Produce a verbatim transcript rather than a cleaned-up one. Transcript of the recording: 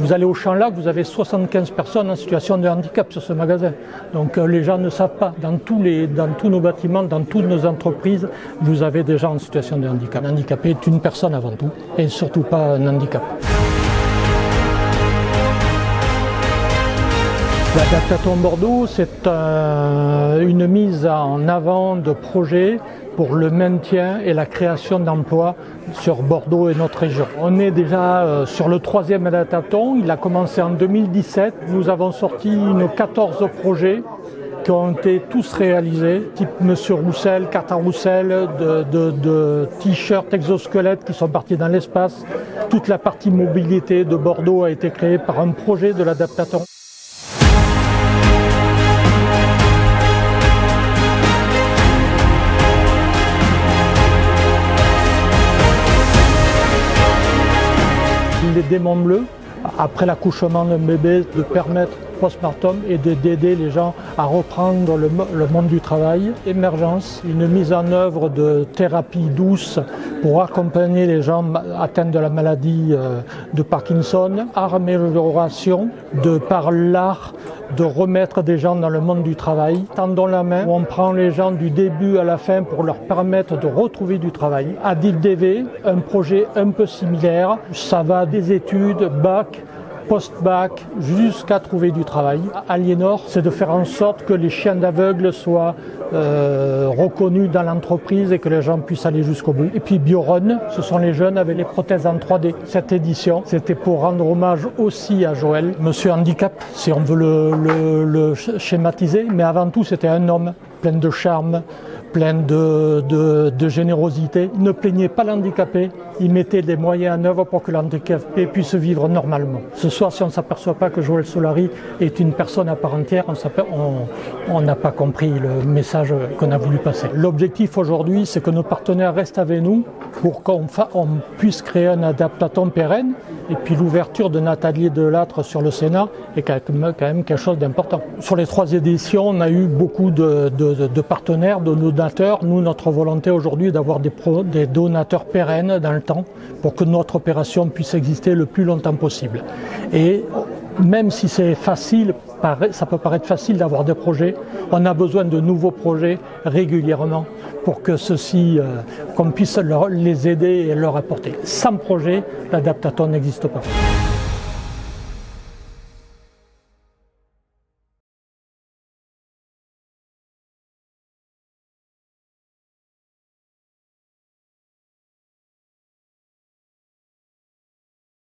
Vous allez au Champ-Lac, vous avez soixante-quinze personnes en situation de handicap sur ce magasin. Donc euh, les gens ne savent pas. Dans tous, les, dans tous nos bâtiments, dans toutes nos entreprises, vous avez des gens en situation de handicap. Un handicapé est une personne avant tout, et surtout pas un handicap. L'Adaptaton Bordeaux, c'est un, une mise en avant de projets pour le maintien et la création d'emplois sur Bordeaux et notre région. On est déjà sur le troisième Adaptaton, il a commencé en deux mille dix-sept. Nous avons sorti une quatorze projets qui ont été tous réalisés, type Monsieur Roussel, carte à Roussel, de, de, de t-shirts exosquelettes qui sont partis dans l'espace. Toute la partie mobilité de Bordeaux a été créée par un projet de l'Adaptaton. Les démons bleus, après l'accouchement d'un bébé, de permettre postpartum et d'aider les gens à reprendre le, le monde du travail. Émergence, une mise en œuvre de thérapie douce pour accompagner les gens atteints de la maladie de Parkinson. Amélioration de par l'art de remettre des gens dans le monde du travail. Tendons la main, où on prend les gens du début à la fin pour leur permettre de retrouver du travail. Adil D V, un projet un peu similaire. Ça va des études, bac, post-bac, jusqu'à trouver du travail. Aliénor, c'est de faire en sorte que les chiens d'aveugles soient euh, reconnus dans l'entreprise et que les gens puissent aller jusqu'au bout. Et puis Biorun, ce sont les jeunes avec les prothèses en trois D. Cette édition, c'était pour rendre hommage aussi à Joël, Monsieur Handicap, si on veut le, le, le schématiser, mais avant tout c'était un homme plein de charme, plein de, de, de générosité. Il ne plaignait pas l'handicapé, il mettait des moyens en œuvre pour que l'handicapé puisse vivre normalement. Ce soir, si on ne s'aperçoit pas que Joël Solari est une personne à part entière, on n'a pas compris le message qu'on a voulu passer. L'objectif aujourd'hui, c'est que nos partenaires restent avec nous pour qu'on on puisse créer un Adaptaton pérenne. Et puis l'ouverture d'un atelier de l'âtre sur le Sénat est quand même quelque chose d'important. Sur les trois éditions, on a eu beaucoup de, de, de partenaires, de donateurs. Nous, notre volonté aujourd'hui est d'avoir des, des donateurs pérennes dans le temps pour que notre opération puisse exister le plus longtemps possible. Et même si c'est facile, ça peut paraître facile d'avoir des projets, on a besoin de nouveaux projets régulièrement pour que ceux-ci, euh, qu'on puisse leur, les aider et leur apporter. Sans projet, l'Adaptaton n'existe pas.